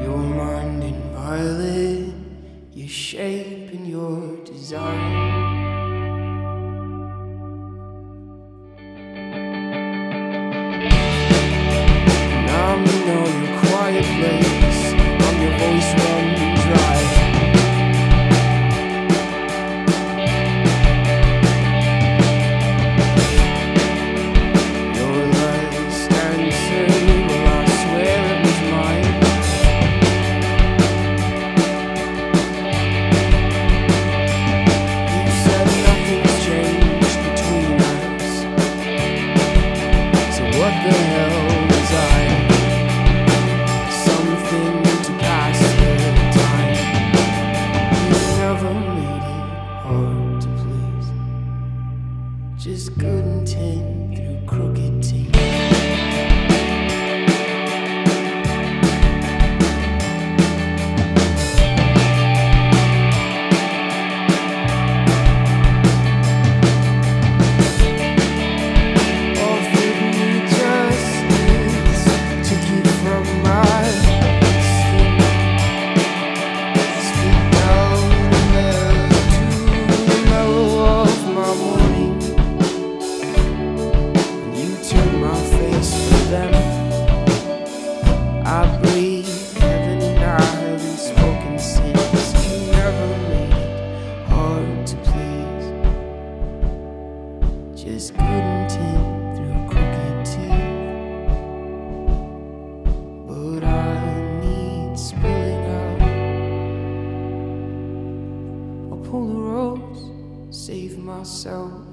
Your mind inviolate, your shape and your design. I'm in your quiet place, I'm your voice run dry. Your last answer, well I swear it was mine. You said nothing's changed between us, so what the hell was I? Just good intent through crooked teeth. Offered me justice, took you from my skin. Spit down the well to the mellow of my morning. I breathe heaven and I haven't spoken since. You never made it hard to please. Just good intent through crooked teeth. But I need spilling out. I'll pull a rose, save myself.